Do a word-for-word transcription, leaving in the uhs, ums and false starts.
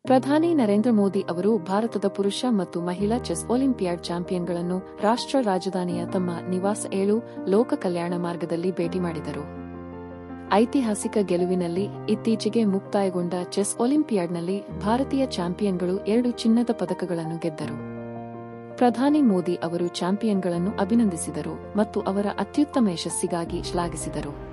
ಪ್ರಧಾನಿ ನರೇಂದ್ರ ಮೋದಿ ಅವರು ಭಾರತದ ಪುರುಷ ಮತ್ತು ಮಹಿಳಾ ಚೆಸ್ ಒಲಿಂಪಿಯಾಡ್ ಚಾಂಪಿಯನ್ಗಳನ್ನು ರಾಷ್ಟ್ರ ರಾಜಧಾನಿಯ ತಮ್ಮ ನಿವಾಸ ಏಳು ಲೋಕ ಕಲ್ಯಾಣ ಮಾರ್ಗದಲ್ಲಿ ಭೇಟಿ ಮಾಡಿದರು. ಐತಿಹಾಸಿಕ ಗೆಲುವಿನಲ್ಲಿ ಇತ್ತೀಚೆಗೆ ಮುಕ್ತಾಯಗೊಂಡ ಚೆಸ್ ಒಲಿಂಪಿಯಾಡ್ನಲ್ಲಿ ಭಾರತೀಯ ಚಾಂಪಿಯನ್ಗಳು ಎರಡು ಚಿನ್ನದ ಪದಕಗಳನ್ನು ಗೆದ್ದರು. ಪ್ರಧಾನಿ ಮೋದಿ ಅವರು ಚಾಂಪಿಯನ್ಗಳನ್ನು ಅಭಿನಂದಿಸಿದರು ಮತ್ತು ಅವರ ಅತ್ಯುತ್ತಮ ಯಶಸ್ಸಿಗಾಗಿ ಶ್ಲಾಘಿಸಿದರು.